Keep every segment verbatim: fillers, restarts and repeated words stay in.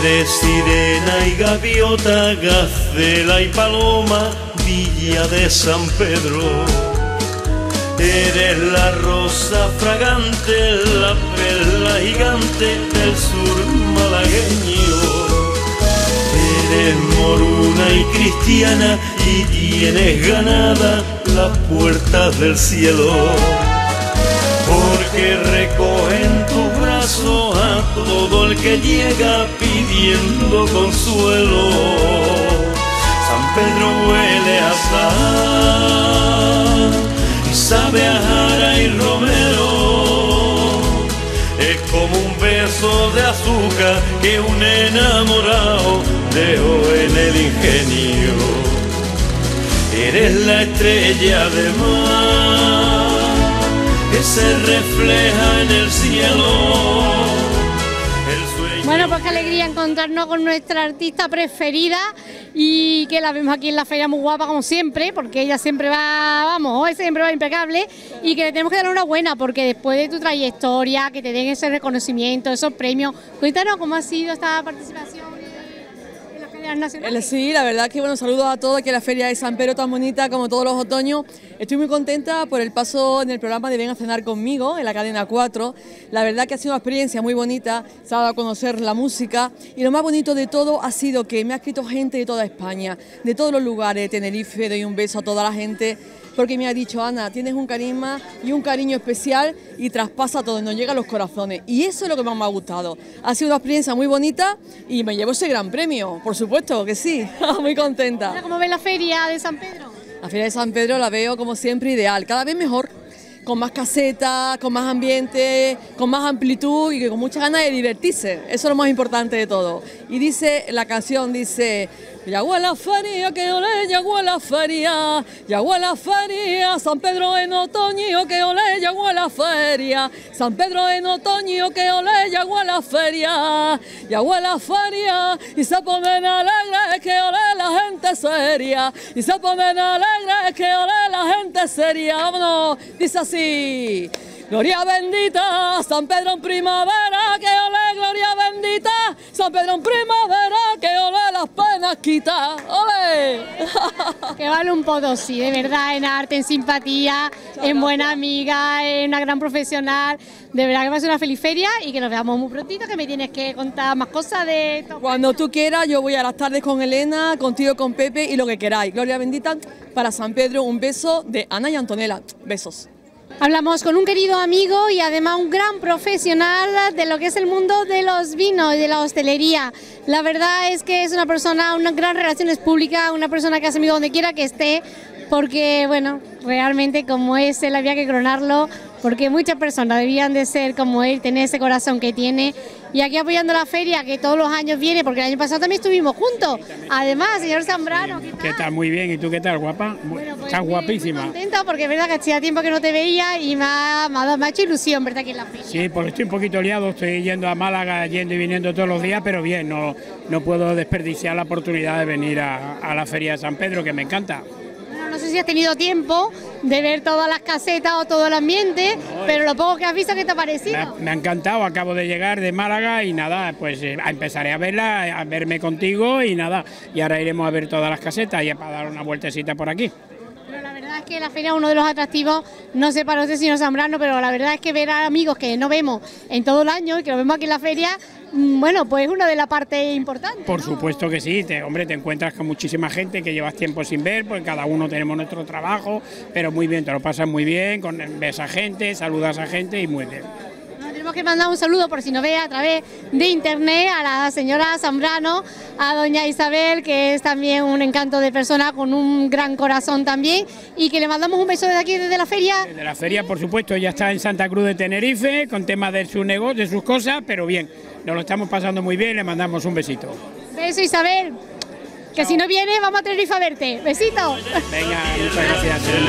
Eres sirena y gaviota, gacela y paloma, villa de San Pedro. Eres la rosa fragante, la perla gigante del sur malagueño. Eres moruna y cristiana y tienes ganada las puertas del cielo, porque recoge en tus brazos a todo el que llega pidiendo consuelo. San Pedro huele a sal y sabe a jara y romero, es como un beso de azúcar que un enamorado dejó en el ingenio. Eres la estrella de mar que se refleja en el cielo. El sueño. Bueno, pues qué alegría encontrarnos con nuestra artista preferida y que la vemos aquí en la feria muy guapa como siempre, porque ella siempre va, vamos, hoy siempre va impecable, y que le tenemos que dar una buena porque después de tu trayectoria, que te den ese reconocimiento, esos premios. Cuéntanos cómo ha sido esta participación en las ferias nacionales. Sí, la verdad que bueno, saludos a todos, que la feria de San Pedro tan bonita como todos los otoños. Estoy muy contenta por el paso en el programa de Ven a cenar conmigo en la cadena cuatro. La verdad que ha sido una experiencia muy bonita, se ha dado a conocer la música y lo más bonito de todo ha sido que me ha escrito gente de toda España, de todos los lugares, de Tenerife. Doy un beso a toda la gente porque me ha dicho: Ana, tienes un carisma y un cariño especial y traspasa todo, nos llega a los corazones, y eso es lo que más me ha gustado. Ha sido una experiencia muy bonita y me llevo ese gran premio, por supuesto que sí, muy contenta. ¿Cómo ves la feria de San Pedro? La feria de San Pedro la veo como siempre ideal, cada vez mejor, con más casetas, con más ambiente, con más amplitud y con muchas ganas de divertirse. Eso es lo más importante de todo. Y dice, la canción dice: llegó a la feria, que olé, llegó a la feria, llegó a la feria, San Pedro en otoño, que olé, llegó a la feria, San Pedro en otoño, que olé, llegó a la feria, llegó a la feria, y se ponen alegres, que olé la gente seria, y se ponen alegres, que olé la gente seria. Vámonos, dice así: gloria bendita, San Pedro en primavera, que olé, gloria bendita, San Pedro en primavera, que olé las penas quita, olé. Que vale un Potosí, de verdad, en arte, en simpatía, en buena amiga, en una gran profesional. De verdad que va a ser una feliz feria y que nos veamos muy prontito, que me tienes que contar más cosas de esto. Cuando tú quieras, yo voy a las tardes con Elena, contigo con Pepe y lo que queráis. Gloria bendita para San Pedro, un beso de Ana y Antonella. Besos. Hablamos con un querido amigo y además un gran profesional de lo que es el mundo de los vinos y de la hostelería. La verdad es que es una persona, una gran relaciones públicas, una persona que hace amigo donde quiera que esté, porque bueno, realmente como es él había que coronarlo, porque muchas personas debían de ser como él, tener ese corazón que tiene. Y aquí apoyando la feria, que todos los años viene, porque el año pasado también estuvimos juntos. Además, señor Zambrano, ¿qué tal? ¿Qué tal? Muy bien. ¿Y tú qué tal, guapa? Bueno, pues Estás guapísima. Contenta porque es verdad que hacía tiempo que no te veía y me ha, me ha, dado, me ha hecho ilusión, ¿verdad? Que en la feria. Sí, porque estoy un poquito liado, estoy yendo a Málaga, yendo y viniendo todos los días, pero bien, no, no puedo desperdiciar la oportunidad de venir a, a la feria de San Pedro, que me encanta. No sé si has tenido tiempo de ver todas las casetas o todo el ambiente, no, pero lo poco que has visto, ¿qué te ha parecido? Me ha, me ha encantado, acabo de llegar de Málaga y nada, pues eh, empezaré a verla, a verme contigo y nada, y ahora iremos a ver todas las casetas y para dar una vueltecita por aquí. Pero la verdad es que la feria es uno de los atractivos, no sé para usted, señor Zambrano, pero la verdad es que ver a amigos que no vemos en todo el año y que lo vemos aquí en la feria, bueno, pues es una de las partes importantes. Por ¿no? supuesto que sí, te, hombre, te encuentras con muchísima gente que llevas tiempo sin ver, pues cada uno tenemos nuestro trabajo, pero muy bien, te lo pasas muy bien, con, ves a gente, saludas a gente y muy bien. Tenemos que mandar un saludo, por si no ve, a través de internet a la señora Zambrano, a doña Isabel, que es también un encanto de persona con un gran corazón también, y que le mandamos un beso desde aquí, desde la feria. Desde la feria, por supuesto, ya está en Santa Cruz de Tenerife, con temas de su negocio, de sus cosas, pero bien, nos lo estamos pasando muy bien, le mandamos un besito. Beso, Isabel, que Chao. Si no viene vamos a Tenerife a verte. Besito. Venga, muchas gracias, Serena.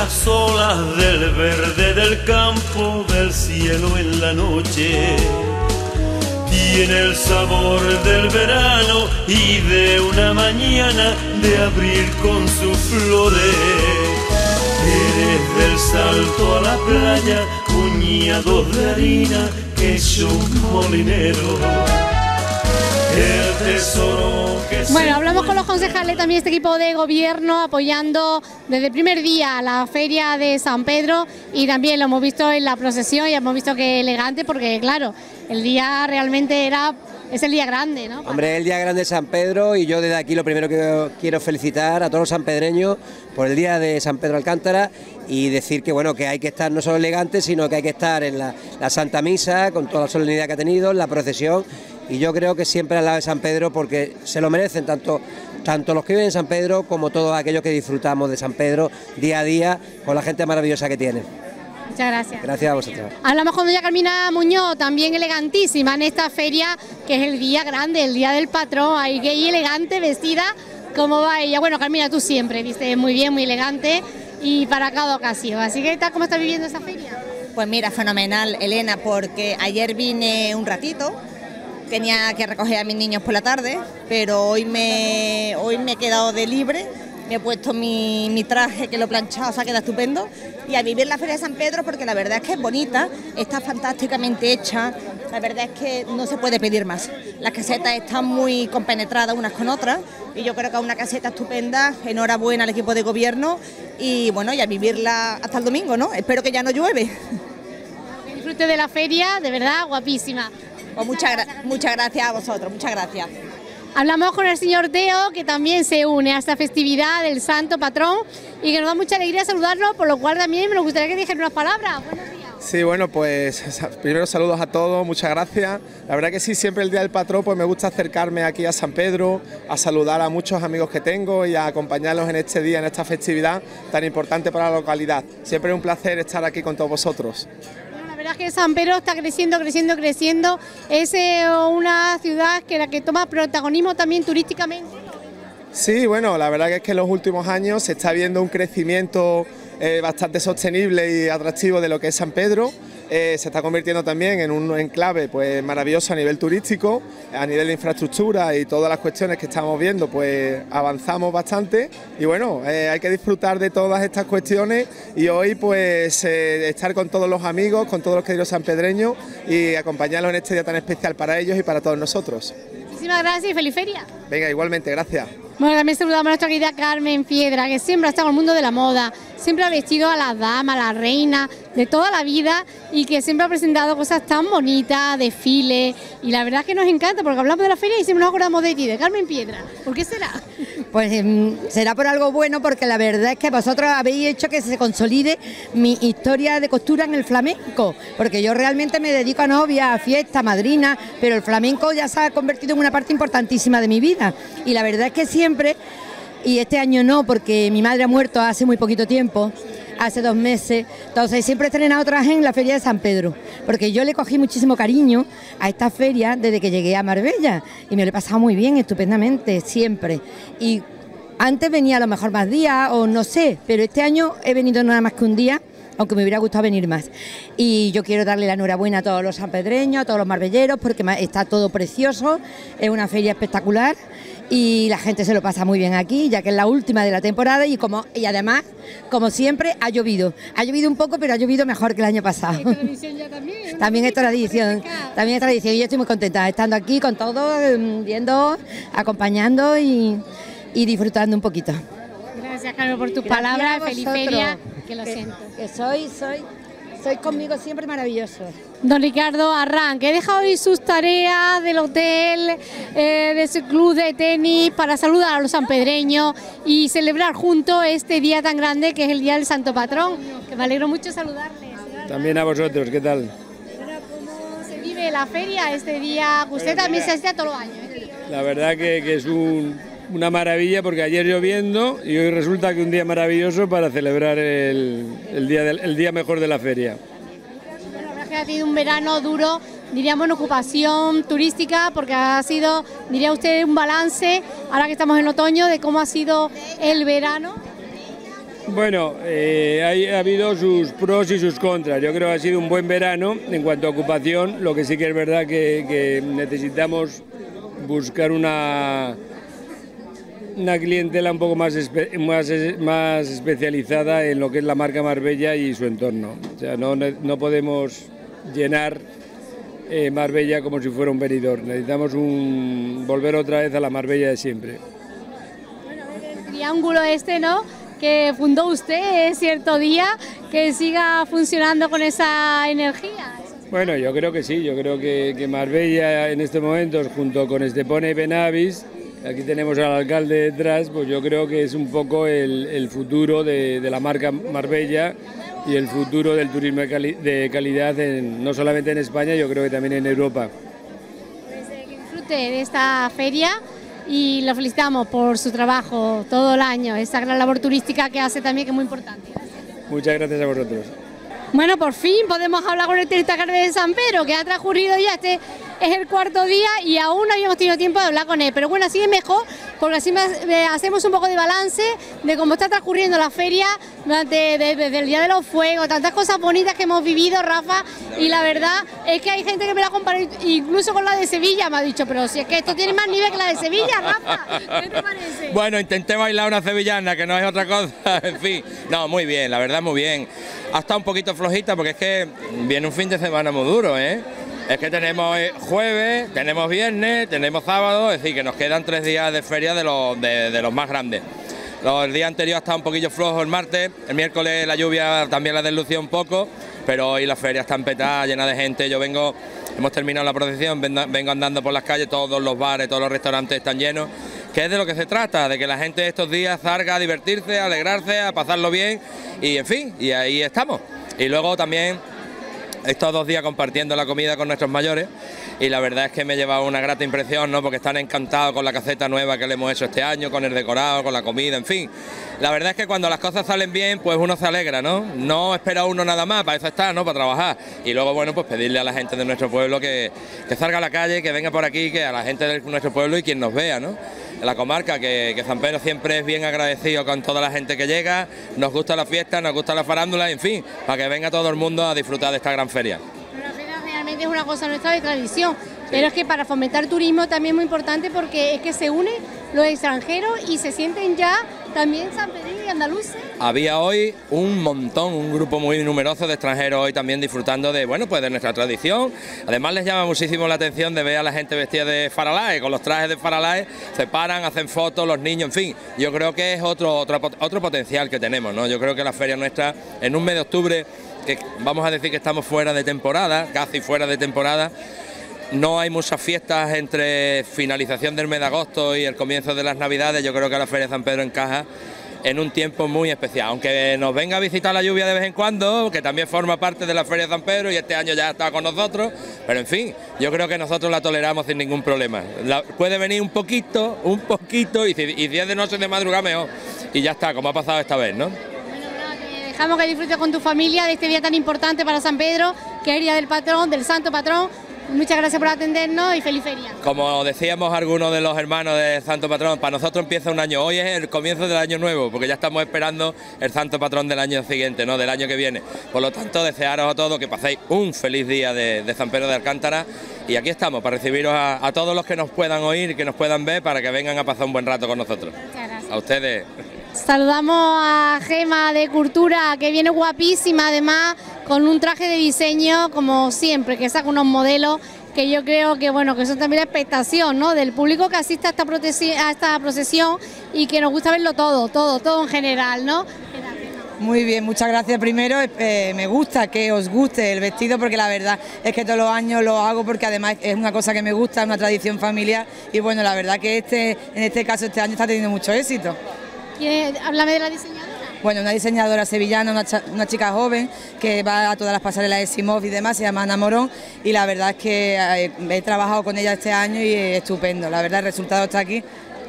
las olas del verde del campo, del cielo en la noche. Tiene el sabor del verano y de una mañana de abrir con sus flores. Eres del salto a la playa, puñados de harina que es un molinero. El tesoro que Bueno, hablamos con los concejales, también este equipo de gobierno apoyando desde el primer día la feria de San Pedro, y también lo hemos visto en la procesión y hemos visto que elegante, porque claro, el día realmente era, es el día grande, ¿no? Hombre, es el día grande de San Pedro, y yo desde aquí lo primero que quiero felicitar a todos los sanpedreños por el día de San Pedro Alcántara, y decir que bueno, que hay que estar no solo elegantes, sino que hay que estar en la, la Santa Misa con toda la solemnidad que ha tenido, en la procesión. Y yo creo que siempre al lado de San Pedro, porque se lo merecen tanto, tanto los que viven en San Pedro como todos aquellos que disfrutamos de San Pedro día a día con la gente maravillosa que tiene. Muchas gracias. Gracias a vosotros. Hablamos con doña Carmina Muñoz, también elegantísima en esta feria, que es el día grande, el día del patrón, ahí gay elegante, vestida, ¿cómo va ella? Bueno, Carmina, tú siempre viste muy bien, muy elegante y para cada ocasión, así que ¿cómo estás viviendo esa feria? Pues mira, fenomenal, Elena, porque ayer vine un ratito. Tenía que recoger a mis niños por la tarde, pero hoy me, hoy me he quedado de libre, me he puesto mi, mi traje que lo he planchado, o sea, queda estupendo, y a vivir la Feria de San Pedro, porque la verdad es que es bonita, está fantásticamente hecha, la verdad es que no se puede pedir más. Las casetas están muy compenetradas unas con otras, y yo creo que es una caseta estupenda, enhorabuena al equipo de gobierno, y bueno, y a vivirla hasta el domingo, ¿no? Espero que ya no llueve. Que disfrute de la feria, de verdad, guapísima. Pues muchas, gra muchas gracias a vosotros, muchas gracias. Hablamos con el señor Teo, que también se une a esta festividad del Santo Patrón y que nos da mucha alegría saludarlo, por lo cual también me gustaría que dijera unas palabras. Buenos días. Sí, bueno, pues primero saludos a todos, muchas gracias. La verdad que sí, siempre el día del patrón pues me gusta acercarme aquí a San Pedro, a saludar a muchos amigos que tengo y a acompañarlos en este día, en esta festividad tan importante para la localidad. Siempre es un placer estar aquí con todos vosotros. La verdad es que San Pedro está creciendo, creciendo, creciendo. Es eh, una ciudad que la que toma protagonismo también turísticamente. Sí, bueno, la verdad que es que en los últimos años se está viendo un crecimiento eh, bastante sostenible y atractivo de lo que es San Pedro. Eh, se está convirtiendo también en un enclave pues maravilloso a nivel turístico, a nivel de infraestructura y todas las cuestiones que estamos viendo, pues avanzamos bastante y bueno, eh, hay que disfrutar de todas estas cuestiones y hoy pues eh, estar con todos los amigos, con todos los queridos sanpedreños y acompañarlos en este día tan especial para ellos y para todos nosotros. Muchísimas gracias y feliz feria. Venga, igualmente, gracias. Bueno, también saludamos a nuestra querida Carmen Piedra, que siempre ha estado en el mundo de la moda, siempre ha vestido a las damas, a la reina, de toda la vida, y que siempre ha presentado cosas tan bonitas, desfiles, y la verdad es que nos encanta, porque hablamos de la feria y siempre nos acordamos de ti, de Carmen Piedra. ¿Por qué será? Pues eh, será por algo bueno, porque la verdad es que vosotros habéis hecho que se consolide mi historia de costura en el flamenco, porque yo realmente me dedico a novia, a fiesta, madrina, pero el flamenco ya se ha convertido en una parte importantísima de mi vida, y la verdad es que siempre Siempre, y este año no, porque mi madre ha muerto hace muy poquito tiempo, hace dos meses, entonces siempre he estrenado traje en la feria de San Pedro, porque yo le cogí muchísimo cariño a esta feria desde que llegué a Marbella, y me lo he pasado muy bien, estupendamente, siempre, y antes venía a lo mejor más días, o no sé, pero este año he venido nada más que un día, aunque me hubiera gustado venir más. Y yo quiero darle la enhorabuena a todos los sanpedreños, a todos los marbelleros, porque está todo precioso, es una feria espectacular y la gente se lo pasa muy bien aquí, ya que es la última de la temporada y como y además, como siempre, ha llovido. Ha llovido un poco, pero ha llovido mejor que el año pasado. ¿Es tradición ya también? También es tradición, también es tradición y yo estoy muy contenta, estando aquí con todos, viendo, acompañando y, y disfrutando un poquito. Gracias, Carmen, por tus Gracias palabras, feliz feria, que lo que, siento. Que soy, soy, soy conmigo siempre maravilloso. Don Ricardo Arran, que deja hoy sus tareas del hotel, eh, de su club de tenis, para saludar a los sanpedreños y celebrar juntos este día tan grande que es el Día del Santo Patrón, que me alegro mucho saludarles. También a vosotros, ¿qué tal? ¿Cómo se vive la feria este día? Usted bueno, también mira, se hace todos los años. ¿eh? La verdad que, que es un... una maravilla porque ayer lloviendo y hoy resulta que un día maravilloso para celebrar el, el, día, del, el día mejor de la feria. Bueno, la verdad es que ha tenido un verano duro, diríamos en ocupación turística, porque ha sido, diría usted, un balance, ahora que estamos en otoño, de cómo ha sido el verano. Bueno, eh, hay, ha habido sus pros y sus contras. Yo creo que ha sido un buen verano en cuanto a ocupación, lo que sí que es verdad que, que necesitamos buscar una, una clientela un poco más, espe, más, más especializada en lo que es la marca Marbella y su entorno. O sea, no, no podemos llenar eh, Marbella como si fuera un Benidorm. Necesitamos un, volver otra vez a la Marbella de siempre. Bueno, el triángulo este, ¿no?, que fundó usted cierto día, que siga funcionando con esa energía. Bueno, yo creo que sí, yo creo que, que Marbella en estos momentos, junto con Estepona y Benavis, aquí tenemos al alcalde detrás, pues yo creo que es un poco el, el futuro de, de la marca Marbella y el futuro del turismo de, cali, de calidad, en, no solamente en España, yo creo que también en Europa. Pues eh, que disfrute de esta feria y lo felicitamos por su trabajo todo el año, esa gran labor turística que hace también, que es muy importante. Gracias. Muchas gracias a vosotros. Bueno, por fin podemos hablar con el turista carne de San Pedro, que ha transcurrido ya, este es el cuarto día y aún no habíamos tenido tiempo de hablar con él, pero bueno, así es mejor, porque así hacemos un poco de balance de cómo está transcurriendo la feria durante, desde el Día de los Fuegos, tantas cosas bonitas que hemos vivido, Rafa, y la verdad es que hay gente que me la compara incluso con la de Sevilla, me ha dicho, pero si es que esto tiene más nivel que la de Sevilla, Rafa, ¿qué te parece? Bueno, intenté bailar una sevillana, que no es otra cosa, en fin, no, muy bien, la verdad muy bien. Ha estado un poquito flojita porque es que viene un fin de semana muy duro, ¿eh? Es que tenemos jueves, tenemos viernes, tenemos sábado, es decir, que nos quedan tres días de feria de los, de, de los más grandes. Los días anteriores ha estado un poquillo flojo el martes, el miércoles la lluvia también la deslució un poco, pero hoy la feria está empetada, llena de gente. Yo vengo, hemos terminado la procesión, vengo andando por las calles, todos los bares, todos los restaurantes están llenos, que es de lo que se trata, de que la gente estos días salga a divertirse, a alegrarse, a pasarlo bien y en fin, y ahí estamos. Y luego también estos dos días compartiendo la comida con nuestros mayores y la verdad es que me he llevado una grata impresión, ¿no?, porque están encantados con la caseta nueva que le hemos hecho este año, con el decorado, con la comida, en fin. La verdad es que cuando las cosas salen bien, pues uno se alegra, ¿no? No espera uno nada más, para eso está, ¿no?, para trabajar. Y luego, bueno, pues pedirle a la gente de nuestro pueblo que, que salga a la calle, que venga por aquí, que a la gente de nuestro pueblo y quien nos vea, ¿no? En la comarca, que, que San Pedro siempre es bien agradecido con toda la gente que llega, nos gusta la fiesta, nos gusta la farándula, en fin, para que venga todo el mundo a disfrutar de esta gran feria. La feria realmente es una cosa nuestra de tradición, sí, pero es que para fomentar turismo también es muy importante porque es que se unen los extranjeros y se sienten ya también sanpedreños y andaluces. Había hoy un montón, un grupo muy numeroso de extranjeros hoy también disfrutando de, bueno, pues de nuestra tradición. Además les llama muchísimo la atención de ver a la gente vestida de faralae, con los trajes de faralae, se paran, hacen fotos, los niños, en fin. Yo creo que es otro, otro, otro potencial que tenemos, ¿no? Yo creo que la feria nuestra, en un mes de octubre, que vamos a decir que estamos fuera de temporada, casi fuera de temporada, no hay muchas fiestas entre finalización del mes de agosto y el comienzo de las Navidades. Yo creo que la Feria de San Pedro encaja en un tiempo muy especial, aunque nos venga a visitar la lluvia de vez en cuando, que también forma parte de la Feria de San Pedro y este año ya está con nosotros, pero en fin, yo creo que nosotros la toleramos sin ningún problema. La, puede venir un poquito, un poquito, y si, y si es de noche de madrugada mejor, y ya está, como ha pasado esta vez, ¿no? Dejamos que disfrutes con tu familia de este día tan importante para San Pedro, que es el día del patrón, del santo patrón. Muchas gracias por atendernos y feliz feria. Como decíamos algunos de los hermanos del Santo Patrón, para nosotros empieza un año, hoy es el comienzo del año nuevo, porque ya estamos esperando el Santo Patrón del año siguiente, ¿no?, del año que viene. Por lo tanto, desearos a todos que paséis un feliz día de, de San Pedro de Alcántara, y aquí estamos para recibiros a, a todos los que nos puedan oír, que nos puedan ver, para que vengan a pasar un buen rato con nosotros. Muchas gracias. A ustedes. Saludamos a Gema de Cultura, que viene guapísima, además con un traje de diseño como siempre, que saca unos modelos que yo creo que bueno, que son también la expectación, ¿no?, del público que asiste a esta, a esta procesión y que nos gusta verlo todo, todo, todo en general, ¿no? Muy bien, muchas gracias. Primero, eh, me gusta que os guste el vestido, porque la verdad es que todos los años lo hago porque además es una cosa que me gusta, es una tradición familiar y bueno, la verdad que este, en este caso este año está teniendo mucho éxito. Háblame de la diseñadora. Bueno, una diseñadora sevillana, una, una chica joven que va a todas las pasarelas de Simov y demás, se llama Ana Morón, y la verdad es que eh, he trabajado con ella este año y es estupendo, la verdad el resultado está aquí.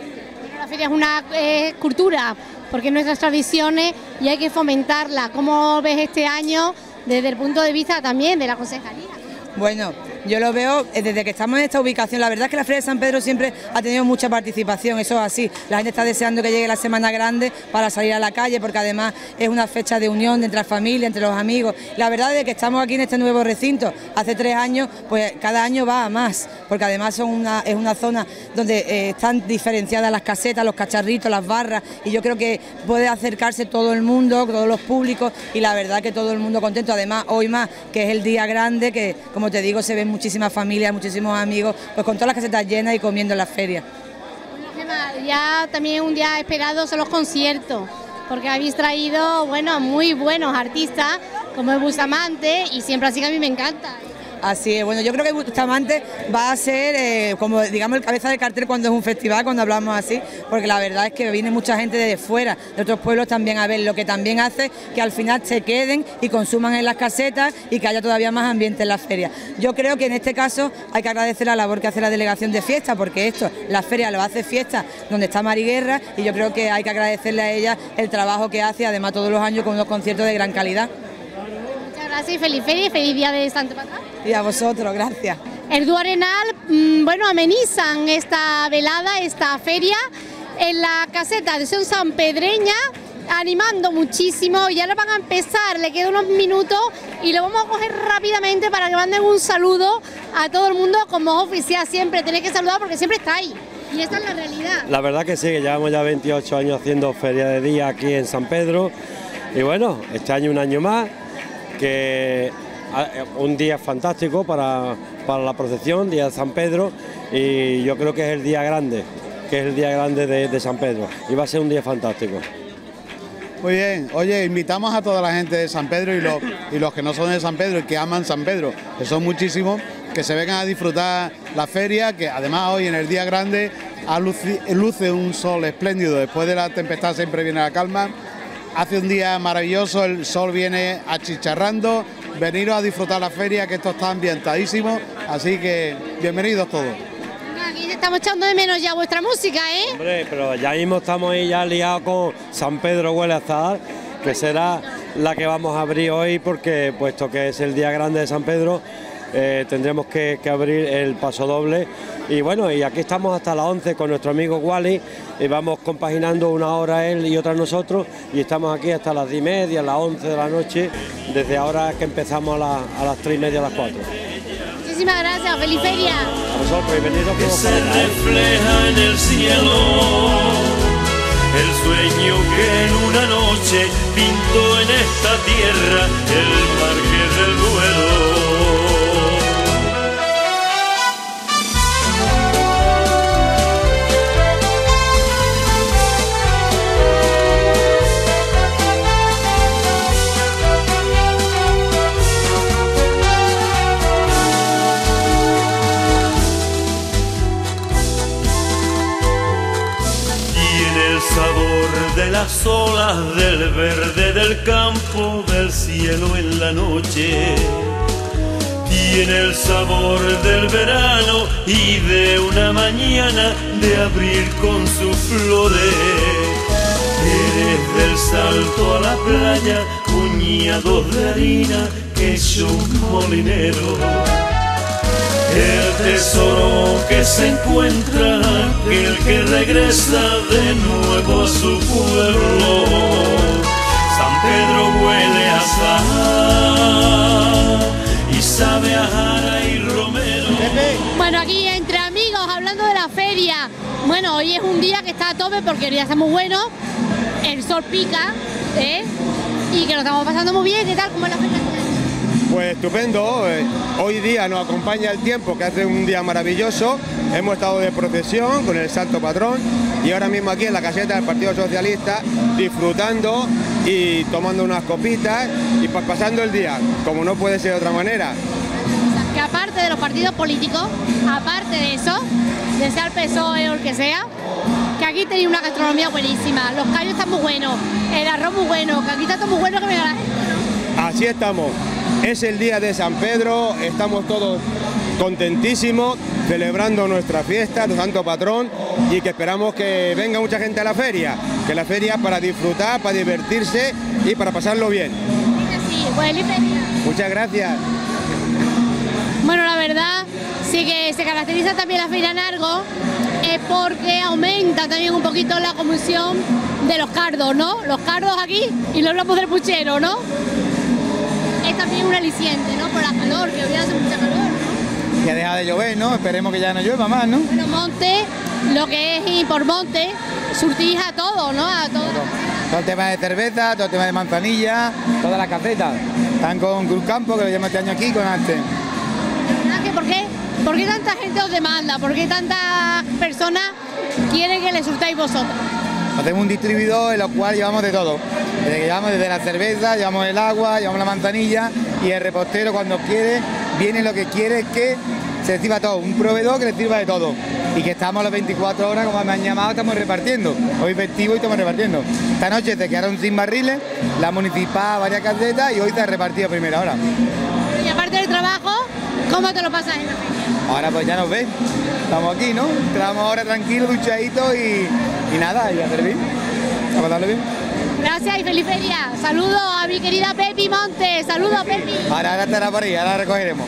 La feria es una eh, cultura, porque nuestras tradiciones y hay que fomentarla. ¿Cómo ves este año desde el punto de vista también de la concejalía? Bueno, yo lo veo desde que estamos en esta ubicación. La verdad es que la Feria de San Pedro siempre ha tenido mucha participación, eso es así. La gente está deseando que llegue la Semana Grande para salir a la calle, porque además es una fecha de unión entre la familia, entre los amigos. La verdad es que estamos aquí en este nuevo recinto, hace tres años, pues cada año va a más, porque además son una, es una zona donde eh, están diferenciadas las casetas, los cacharritos, las barras, y yo creo que puede acercarse todo el mundo, todos los públicos, y la verdad que todo el mundo contento. Además, hoy más, que es el día grande, que como te digo, se ven muchísimas familias, muchísimos amigos, pues con todas las casetas llenas y comiendo en las ferias. Bueno, Gemma, ya también un día esperado son los conciertos, porque habéis traído, bueno, muy buenos artistas, como es Bustamante, y siempre así que a mí me encanta. Así es, bueno, yo creo que Bustamante va a ser eh, como, digamos, el cabeza de cartel cuando es un festival, cuando hablamos así, porque la verdad es que viene mucha gente de fuera, de otros pueblos también a ver, lo que también hace que al final se queden y consuman en las casetas y que haya todavía más ambiente en las ferias. Yo creo que en este caso hay que agradecer la labor que hace la delegación de fiesta, porque esto, la feria lo hace fiesta donde está Mari Guerra, y yo creo que hay que agradecerle a ella el trabajo que hace, además todos los años con unos conciertos de gran calidad. Muchas gracias y feliz feria y feliz día de Santo Patrón. Y a vosotros, gracias. El Dúo Arenal, mmm, bueno, amenizan esta velada, esta feria, en la caseta de Son Sanpedreña, animando muchísimo. Y ahora van a empezar, le quedan unos minutos y lo vamos a coger rápidamente para que manden un saludo a todo el mundo, como oficial siempre. Tenéis que saludar porque siempre está ahí. Y esta es la realidad. La verdad que sí, que llevamos ya veintiocho años haciendo feria de día aquí en San Pedro. Y bueno, este año un año más, que un día fantástico para, para la procesión, día de San Pedro, y yo creo que es el día grande, que es el día grande de, de San Pedro, y va a ser un día fantástico. Muy bien, oye, invitamos a toda la gente de San Pedro y los, y los que no son de San Pedro y que aman San Pedro, que son muchísimos, que se vengan a disfrutar la feria, que además hoy en el día grande luce, luce un sol espléndido, después de la tempestad siempre viene la calma. Hace un día maravilloso, el sol viene achicharrando, veniros a disfrutar la feria, que esto está ambientadísimo, así que bienvenidos todos. Aquí estamos echando de menos ya vuestra música, ¿eh? Hombre, pero ya mismo estamos ahí ya liados con San Pedro Huele a Azahar, que será la que vamos a abrir hoy, porque puesto que es el día grande de San Pedro, eh, tendremos que, que abrir el paso doble. Y bueno, y aquí estamos hasta las once con nuestro amigo Wally, y vamos compaginando una hora él y otra nosotros, y estamos aquí hasta las diez y media, las once de la noche, desde ahora que empezamos a, la, a las tres y media, a las cuatro. Muchísimas gracias, feliz feria. A vosotros, bienvenidos. Que se refleja en el cielo, el sueño que en una noche pintó en esta tierra el Marqués del Duero. Sabor de las olas, del verde del campo, del cielo en la noche. Tiene el sabor del verano y de una mañana de abrir con sus flores. Eres del salto a la playa, puñados de harina que hecho un molinero. El tesoro que se encuentra, aquel que regresa de nuevo a su pueblo. San Pedro huele a azahar y sabe a jara y romero. Bueno, aquí entre amigos hablando de la feria. Bueno, hoy es un día que está a tope porque el día está muy bueno, el sol pica, ¿eh? Y que lo estamos pasando muy bien. ¿Qué tal? ¿Cómo es la feria? Pues estupendo, hoy día nos acompaña el tiempo, que hace un día maravilloso. Hemos estado de procesión con el Santo Patrón y ahora mismo aquí en la caseta del Partido Socialista disfrutando y tomando unas copitas y pasando el día, como no puede ser de otra manera. Que aparte de los partidos políticos, aparte de eso, de sea el P S O E o el que sea, que aquí tenéis una gastronomía buenísima, los callos están muy buenos, el arroz muy bueno, que aquí está todo muy bueno que me la gente, ¿no? Así estamos. Es el día de San Pedro, estamos todos contentísimos, celebrando nuestra fiesta, nuestro Santo Patrón, y que esperamos que venga mucha gente a la feria, que la feria es para disfrutar, para divertirse y para pasarlo bien. Sí, buena feria. Muchas gracias. Bueno, la verdad, sí que se caracteriza también la feria en algo, es porque aumenta también un poquito la comisión de los cardos, ¿no? Los cardos aquí y no hablamos del puchero, ¿no? Es también un aliciente, ¿no? Por la calor, que hoy hace mucha calor, ¿no? Que deja de llover, ¿no? Esperemos que ya no llueva más, ¿no? Bueno, Monte, lo que es y por Monte, surtís a todo, ¿no? A todo. Todo el tema de cerveza, todo el tema de manzanilla, todas las casetas. Están con Cruz Campo, que lo llama este año aquí, con Arte. ¿Por qué? ¿Por qué tanta gente os demanda? ¿Por qué tantas personas quieren que le surtáis vosotros? Hacemos un distribuidor en el cual llevamos de todo. Desde que llevamos desde la cerveza, llevamos el agua, llevamos la manzanilla y el repostero cuando quiere, viene lo que quiere que se reciba todo. Un proveedor que le sirva de todo. Y que estamos las veinticuatro horas, como me han llamado, estamos repartiendo. Hoy festivo y estamos repartiendo. Esta noche se quedaron sin barriles, la municipal, varias casetas y hoy se ha repartido a primera hora. Y aparte del trabajo, ¿cómo te lo pasas en la feria? Ahora pues ya nos ves, estamos aquí, ¿no? Entramos ahora tranquilos, duchaditos y, y nada, y a servir, a pasarlo bien. Gracias y feliz feria. Saludos a mi querida Pepi Montes. Saludos, Pepi. Ahora, ahora estará por ahí, ahora la recogeremos.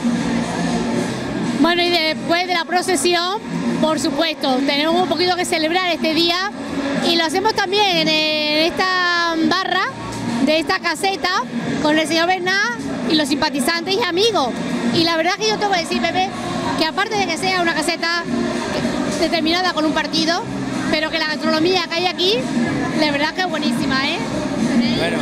Bueno, y después de la procesión, por supuesto, tenemos un poquito que celebrar este día y lo hacemos también en, en esta barra de esta caseta con el señor Bernat y los simpatizantes y amigos. Y la verdad que yo te voy a decir, Pepe, que aparte de que sea una caseta determinada con un partido, pero que la gastronomía que hay aquí, la verdad que es buenísima, ¿eh? Bueno,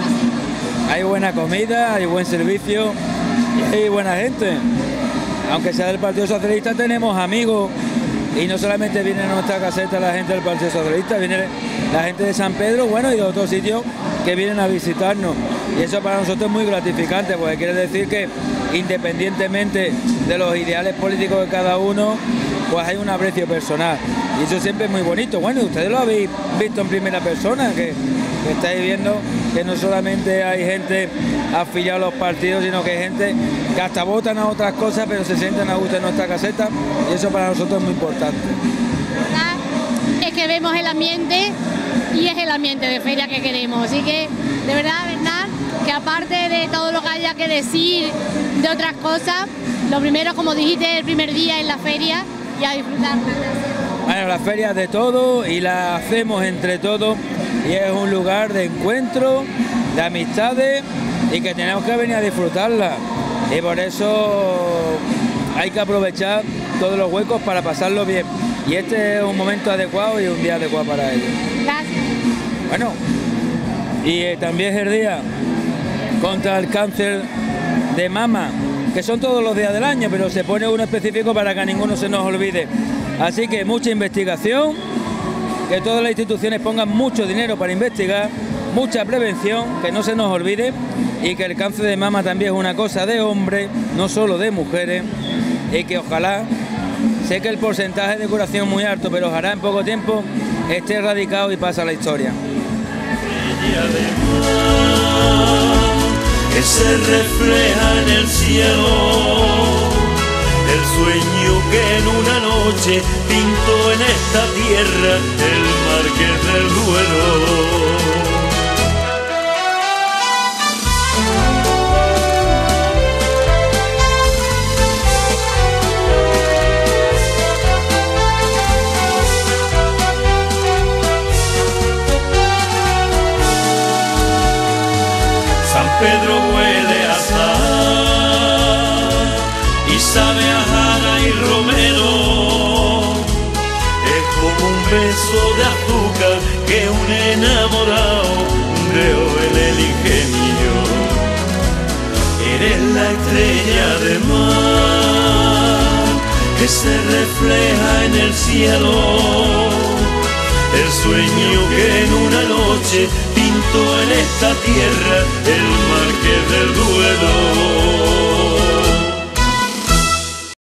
hay buena comida, hay buen servicio y hay buena gente. Aunque sea del Partido Socialista, tenemos amigos y no solamente viene a nuestra caseta la gente del Partido Socialista, viene la gente de San Pedro, bueno, y de otros sitios que vienen a visitarnos. Y eso para nosotros es muy gratificante, porque quiere decir que independientemente de los ideales políticos de cada uno, pues hay un aprecio personal. Y eso siempre es muy bonito. Bueno, ustedes lo habéis visto en primera persona, que, que estáis viendo que no solamente hay gente afiliada a los partidos, sino que hay gente que hasta votan a otras cosas, pero se sienten a gusto en nuestra caseta, y eso para nosotros es muy importante. Es que vemos el ambiente y es el ambiente de feria que queremos, así que de verdad, Bernat, que aparte de todo lo que haya que decir de otras cosas, lo primero, como dijiste el primer día en la feria, y a disfrutarla. Bueno, la feria es de todo y la hacemos entre todos y es un lugar de encuentro, de amistades y que tenemos que venir a disfrutarla, y por eso hay que aprovechar todos los huecos para pasarlo bien, y este es un momento adecuado y un día adecuado para ello. Gracias. Bueno, y eh, también es el día contra el cáncer de mama, que son todos los días del año, pero se pone uno específico para que a ninguno se nos olvide. Así que mucha investigación, que todas las instituciones pongan mucho dinero para investigar, mucha prevención, que no se nos olvide, y que el cáncer de mama también es una cosa de hombres, no solo de mujeres, y que ojalá, sé que el porcentaje de curación es muy alto, pero ojalá en poco tiempo esté erradicado y pase a la historia. Que se refleja en el cielo, el sueño que en una noche pintó en esta tierra el Marqués del Duero. Pedro huele a sal y sabe a jara y romero. Es como un beso de azúcar que un enamorado creó en el ingenio. Eres la estrella de mar que se refleja en el cielo, el sueño que en una noche pintó en esta tierra el Marqués del Duero.